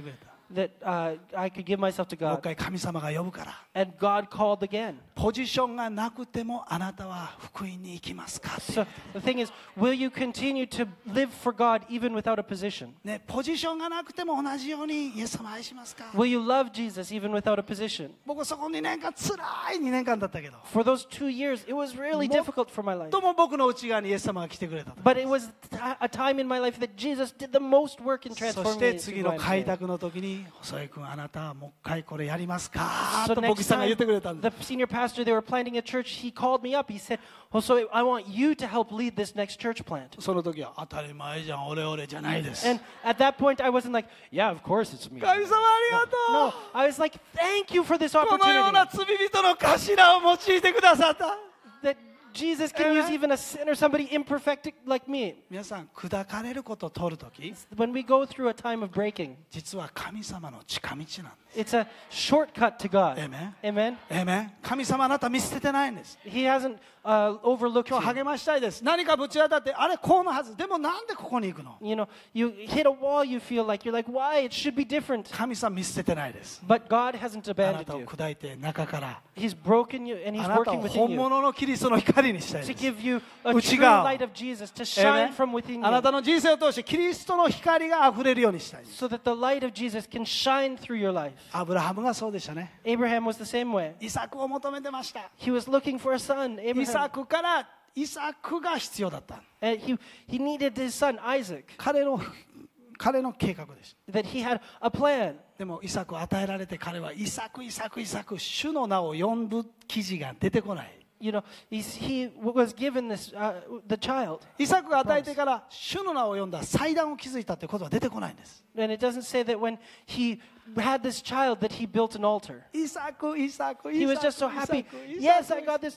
that I could give myself to もう一 God. 回神様が呼ぶから。 And God called again. ポジションがなくてもあなたは福音に行きますかっていう So the thing is, will you continue to live for God even without a position? ね、ポジションがなくても同じようにイエス様愛しますか。 Will you love Jesus even without a position? 僕そこ2年間辛い2年間だったけど、 For those 2 years, it was really difficult for my life. とも僕の内側にイエス様が来てくれたと。 But it was a time in my life that Jesus did the most work in そ transforming し me て into 次 who の I am 開 today. 拓の時に細井君あなたはもう一回これやりますか So と牧 next 師さんが言ってくれた time, んで the senior pastor, they were planting a church, he called me up. He said, so I want you to help lead this next church plant. その時は当たり前じゃんオレオレじゃないです。 And at that point, I wasn't like, yeah, of course it's me. 神様ありがとう No, I was like, thank you for this このよう opportunity な罪人の頭を用いてくださった。 that Jesus can use even a sinner, somebody imperfect like me. 皆さん砕かれることを取るとき When we go through a time of breaking, 実は神様の近道なんです。 it's a shortcut to God. Amen. Amen. えめん神様あなた見捨ててないんです。 He hasn't overlooked 今日 you. 励ましたいです。何かぶち当たってあれこうのはずでもなんでここに行くの。 You know, you hit a wall, you feel like, you're like, why? It should be different. 神様見捨ててないです。 But God hasn't あな abandoned たを you. 砕いて中から He's broken you and あ He's なた working を within 本 you 物のキリストの光にしたい to です give you a 内 true 側 light of Jesus, to shine Amen. from within あな you たの人生を通してキリストの光があふれるようにしたいです。 so that the light of Jesus can shine through your life. アブラハムがそうでしたね。 Abraham was the same way. イサクを求めてました。 He was looking for a son, イサ Abraham. クからイサクが必要だった。 And he needed his son, Isaac, 彼の計画でした。 that he had a plan. でもイサクを与えられて彼はイサクイサクイサク主の名を呼ぶ記事が出てこない。 You know, he was given this, the child. イサクが与えてから主の名を呼んだ祭壇を築いたということは出てこないんです。 And it doesn't say that when he had this child that he built an altar. イサクイサク He イ was サ just so クイサ happy. ク Yes, I got this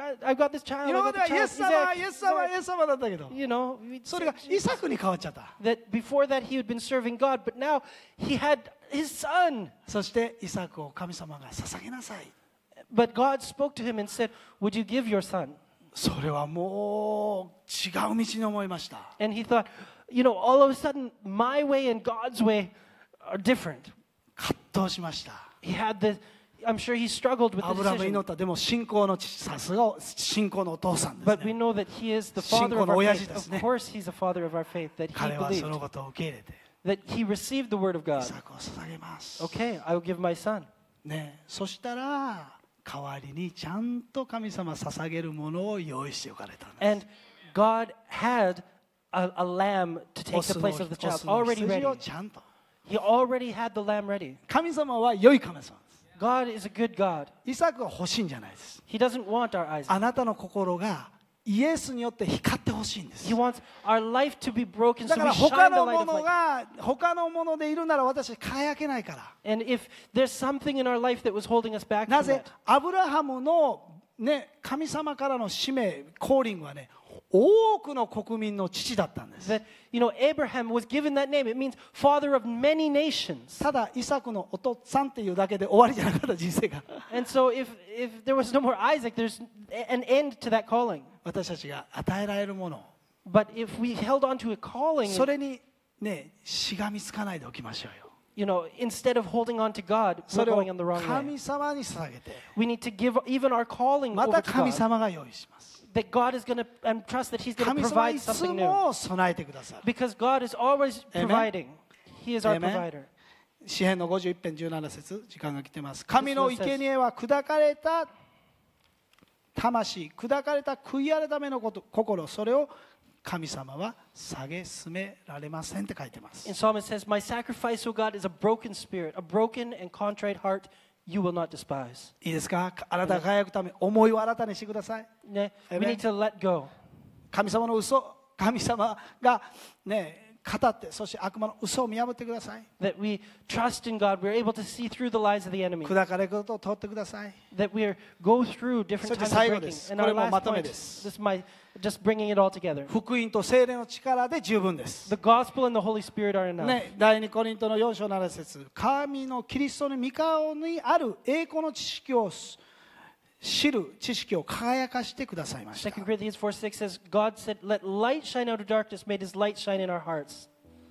child. I 今ま got では the イエ child. ス様 Isaac, イエス様 Isaac. イエス様だったけど You know, それがイサクに変わっちゃった。 that before that he had been serving God, but now he had his son. そしてイサクを神様が捧げなさい。 But God spoke to him and said, would you give your son? それはもう違う道に思いました。 And he thought, you know, all of a sudden, my way and God's way are different. 葛藤しました。 He had this, I'm sure he struggled with ア the ブラム祈 decision. った。でも信仰の父、さすが信仰のお父さんです But we ね。 know that he is the father of 信仰の our 親 faith. 父です Of ね。 course, he's a father of our faith, that he 彼はその believed, ことを受け入れて that he received the word of イ God. サクを捧げます。 Okay, I will give my son. ね、そしたら代わりにちゃんと神様捧げるものを用意しておかれたんです。 And God had a lamb to take オ the ス place の of the オ child スの already 羊を ready. ちゃんと。 He already had the lamb ready. 神様は良い神様です。 God is a good God. イサクは欲しいんじゃないです。 He doesn't want our Isaac. あなたの心がイエスによって光ってほしいんです He。wants our life to be broken だ so か we ら shine 他 the の light も of の light. が他のものでいるなら私たち輝けないから。 And if there's something in our life that was holding us back な from ぜ that, アブラハムの、ね、神様からの使命コーリングはね多くの国民の父だったんです。 that, you know, Abraham was given that name. It means father of many nations. ただイサクのお父さんっていうだけで終わりじゃなかった人生が。 And so if there was no more Isaac, there's an end to that calling. 私たちが与えられるもの But if we held on to a calling, それにねしがみつかないでおきましょうよ。 you know, instead of holding on to God, そ we're れを going on the wrong way. 神様に捧げて We need to give even our calling ま over た to 神 God. 様が用意します。 That God is going to, and trust that He's going 神 to 様はい provide つ something new. も備えてくださる。 Because God is always Amen. providing. He is our Amen. provider. 詩編の51編17節時間が来てます。神の生贄は砕かれた魂、砕かれた悔い改めの心、それを神様は蔑められませんって書いてます。 In Psalm it says, My sacrifice, O God, is a broken spirit, a broken and contrite heart you will not despise. いいですか？あなたが輝くため思いを新たにしてください。 We Amen. need to let go. 神様の嘘、神様がね語って、そして悪魔の嘘を見破ってください。 That we trust in God. We're able to see through the lies of the enemy. 砕かれることを通ってください。 That we go through different そして times of 最後 breaking. です。 And こ our れも last まとめ point, で this す。 is my just bringing it all together. 福音と聖霊の力で十分です。 The gospel and the Holy Spirit are enough. ね、第2コリントの4章7節神のキリストの御顔にある栄光の知識を知る知識を輝かしてくださいました。 2 Corinthians 4:6 says, God said, Let light shine out of darkness, made His light shine in our hearts.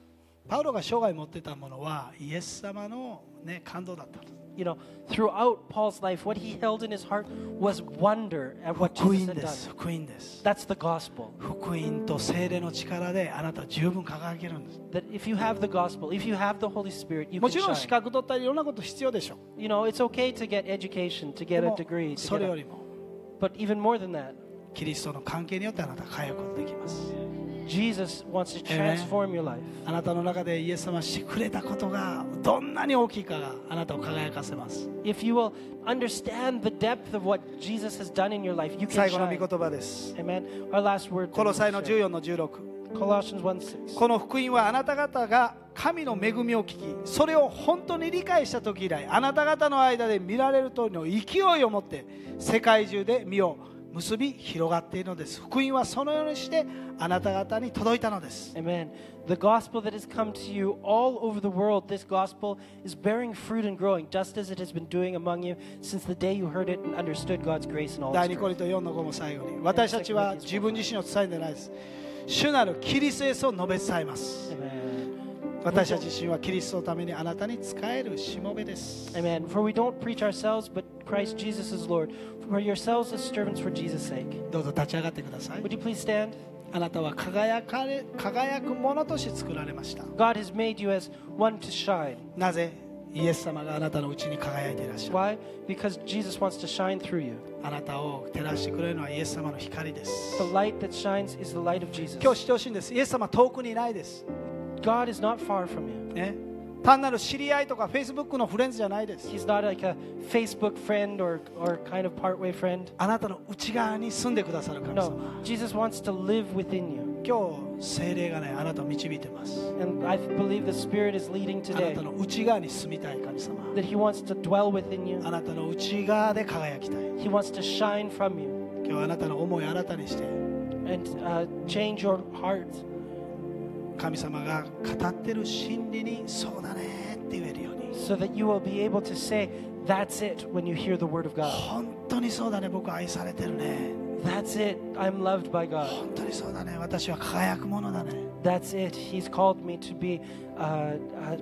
パウロが生涯持ってたものはイエス様の、ね、感動だった。 You know, throughout Paul's life, what he held in his heart was wonder at what 福 Jesus 音 had で done. す。福音です。 That's the gospel. 福音と聖霊の力であなたは十分輝けるんです。 That if you have the gospel, if you have the Holy Spirit, you も can ちろん資 shine. 格取ったりいろんなこと必要でしょう。 You know, it's okay to get education, to で get a も degree, to それ get よ a, りも but even more than that, キリストの関係によってあなたは輝くことができます。 Jesus wants to Amen. transform your life. あなたの中でイエス様がしてくれたことがどんなに大きいかがあなたを輝かせます。 If you will understand the depth of what Jesus has done in your life, you can 最後の御 shine. 言葉です。 Amen. Our last word. コロサイの that we share. 14の16。 Colossians 1:6. この福音はあなた方が神の恵みを聞き、それを本当に理解した時以来、あなた方の間で見られる通りの勢いを持って世界中で実を結び広がっているのです。福音はそのようにしてあなた方に届いたのです。 Amen. The gospel that has come to you all over the world, this gospel is bearing fruit and growing, just as it has been doing among you since the day you heard it and understood God's grace in all 第 its 2コリン truth. ト4の5も最後に、私たちは自分自身を伝えるんじゃないです。主なるキリストイエスを述べ伝えます。 Amen. 私たち自身はキリストのためにあなたに仕えるしもべです。 Amen. For we don't preach ourselves, but Christ Jesus is Lord. For yourselves as servants for Jesus' sake. どうぞ立ち上がってください。 Would you please stand? あなたは輝くものとして作られました。 God has made you as one to shine. なぜイエス様があなたのうちに輝いていらっしゃる。 Why? Because Jesus wants to shine through you. あなたを照らしてくれるのはイエス様の光です。 The light that shines is the light of Jesus. 今日知ってほしいんです。イエス様遠くにいないです。 God is not far from you. ね、単なる知り合いとか Facebook のフレンズじゃないです。 He's not like a Facebook friend or kind of partway friend. あなたの内側に住んでくださる神様。 No, Jesus wants to live within you. 今日聖霊がねあなたを導いてます。 And I believe the Spirit is leading あな today たの内側に住みたい神様。 that He wants to dwell within you. あなたの内側で輝きたい。 He wants to shine from you 今日あなたの思いを新たにして and change your heart 神様が語ってる真理にそうだねって言えるように。 so that you will be able to say, That's it, when you hear the Word of God. 本当にそうだね、僕は愛されてるね。 That's it, I'm loved by God. 本当にそうだね、私は輝くものだね。 That's it, He's called me to be a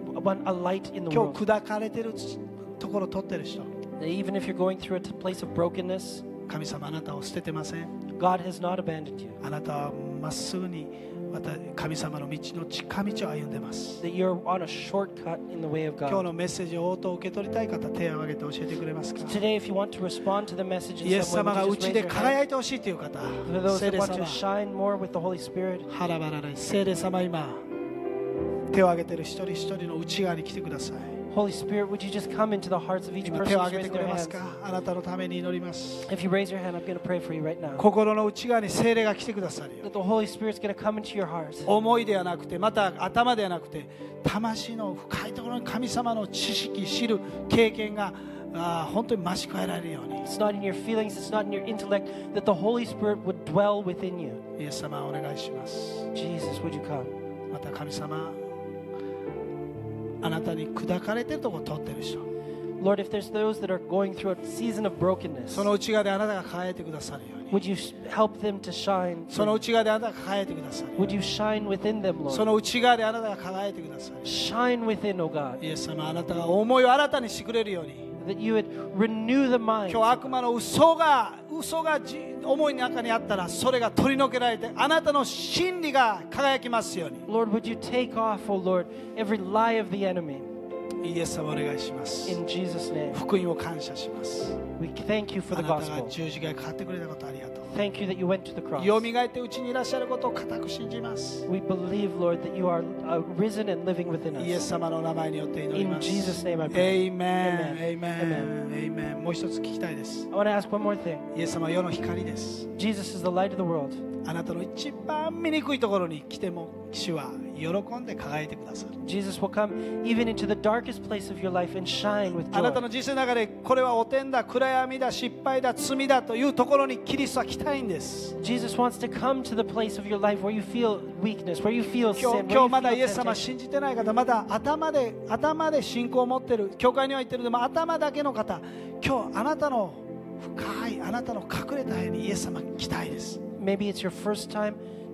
light in the 今 world. 日砕かれてるところを取ってる人、 Even if you're going through a place of brokenness, 神様あなたを捨ててません。 God has not abandoned you. あなたはまっすぐにまた神様の道の近道を歩んでます。 That you're on a shortcut in the way of 今日 God. のメッセージを応答を受け取りたい方、手を挙げて教えてくれますか。 Today, if you want to respond to the message イエ in ス some 様 way, が would う you ち just で raise your 輝 hand? いてほしいという方、 For those 聖 that 霊 want to 様、 shine more with the Holy Spirit, ハラバラライ、聖霊様、今手を挙げている一人一人の内側に来てください。 Holy Spirit, would you just come into the hearts of each 今 person 手を who's 挙げて raising くれ their ます hands? か。あなたのために祈ります。 If you raise your hand, I'm going to pray for you right now. 心の内側に聖霊が来てくださるよ。 That the Holy Spirit's going to come into your heart. 思いではなくて、また頭ではなくて、魂の深いところに神様の知識、知る経験が本当に増し加えられるように。 It's not in your feelings, it's not in your intellect, that the Holy Spirit would dwell within you. イエス様お願いします。 Jesus, would you come? また神様、あなたに砕かれているところを取っている人、 Lord, if there's those that are going through a season of brokenness, その内側であなたが輝いてくださるように。 would you help them to shine? その内側であなたが輝いてくださる。 Would you shine within them, そ Lord? の内側であなたが輝いてくださる。 Shine within, O God, イエス様、あなたが思いを新たにしてくれるように。 that you would renew the mind. 今日悪魔の嘘が思いの中にあったら、それが取り除けられて、あなたの真理が輝きますように。 Lord, would you take off, O Lord, every lie of the enemy? イエス様お願いします。 In Jesus' name, 福音を感謝します。 we thank you for あ the なたが gospel. 十字架にかかってくれたことありがとう。 Thank you that you went to the cross. よみがえってうちにいらっしゃることを固く信じます。 We believe, Lord, that you are risen and living within イエ us. ス様の名前によって祈ります。 In Jesus' name I pray. エイメン、 Amen. エイメン、エイメン。もう一つ聞きたいです。 I want to ask one more thing. イエス様は世の光です。 Jesus is the light of the world. あなたの一番醜いところに来ても、主は喜んで輝いてくださる。 Jesus will come even into the darkest place of your life and shine with あなたの joy. 人生の中でこれは汚点だ、暗闇だ、失敗だ、罪だというところにキリストは来たいんです。 Jesus wants to come to the place of your life where you feel weakness, where you feel 今 sin, 日 where まだ you イエ feel ス様 temptation. 信じてない方、まだ頭で信仰を持っている、教会には行ってるでも頭だけの方、今日あなたの深い、あなたの隠れた部屋にイエス様来たいです。 Maybe it's your first time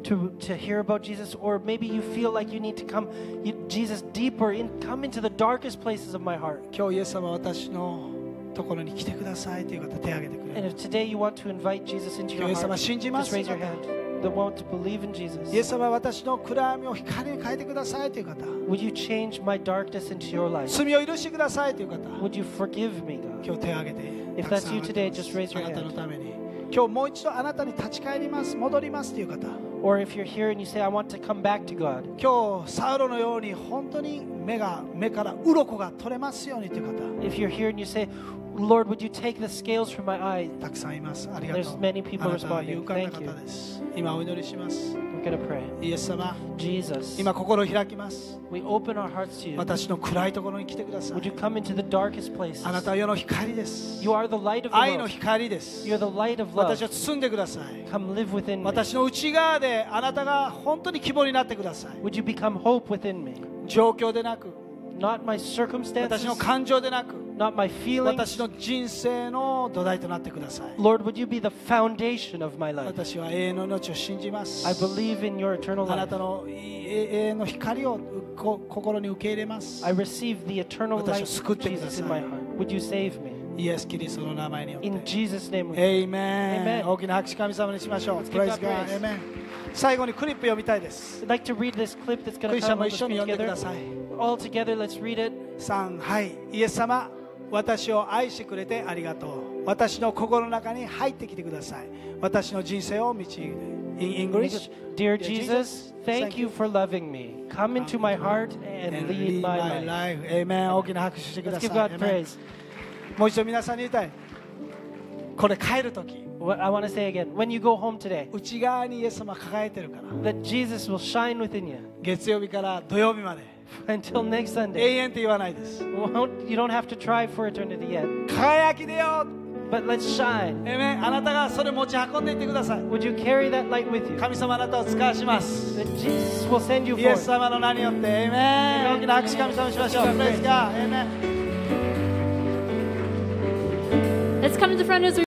to hear about Jesus, or maybe you feel like you need to come Jesus deeper in, come into the darkest places of my heart. 今日イエス様は私のところに来てくださいという方、手を挙げてくれ And る。 if today you want to invite Jesus into 今 your 日イエス様 heart, 信じま just す raise とい your う方、 hand. That want to believe in Jesus. イエス様は私の暗闇を光に変えてくださいという方、 Would you change my darkness into your life? 罪を許してくださいという方、 Would you forgive me, God? 今日手を挙げて If たく that's さん you 挙げ today, てます just raise your あなたの hand. ために今日もう一度あなたに立ち返ります、戻りますという方、 Or if you're here and you say, I want to come back to God. 今日サウロのように本当に目から鱗が取れますようにという方、 If you're here and you say, Lord, would you take the scales from my eye? たくさんいます。ありがとう。 There's many people あなたは responding. 勇敢な Thank you. 方です。今お祈りします。 We're going to pray. イエス様、 Jesus, 今心を開きます。 we open our hearts to you. 私の暗いところに来てくださ Would you い。 come into the darkest places? あなたは世の光です。 You are the light of the 愛の world. 光です。 You're the light of 私 love. を包んでください。 Come live within me. 私の内側であなたが本当に希望になってください。 Would you become hope within me? 状況でなく、 Not my 私 circumstances, の感情でなく、 not my feelings. 私の人生の土台となってください。 Lord, would you be the foundation of my life? 私は永遠の命を信じます。 I believe in your eternal あな life. たの永遠の光を心に受け入れます。 I receive the eternal 私を life 救っ of てくだ Jesus さい。 in my heart. Would you save me? イエス・キリストの名前によって。 In Jesus' name we pray. エイメン。 Amen. 大きな拍手神様にしましょう。 Let's give Praise God God. praise. エイメン。最後にクリップ読みたいです。 I'd like to read this clip that's ク going リ to スチャン come も on 一 the 緒に screen 読んでく together. ださい。 All together, let's read it. 3、はい。イエス様、私を愛してくれてありがとう。私の心の中に入ってきてください。私の人生を導いて。In English, Dear Jesus, thank you for loving me. Come into my heart and and lead my life. life. Amen. 大きな拍手してくだ Let's さ give い。 God Amen. praise. もう一度皆さんに言いたい。これ帰るとき、 What I want to say again, when you go home today, 内側にイエス様抱えてるから。 that Jesus will shine within you 月曜日から土曜日まで until next 永 Sunday. 遠って言わないです。 You don't have to try for eternity yet, 輝きでよ。 but let's shine. あなたがそれ持ち運んでいってください。 Would you carry that light with you? 神様あなたを使わします。 That Jesus will send you イエス forth. 様の名によって、大きな拍手神様にしましょう。プレイスガー。 Let's come to the front as we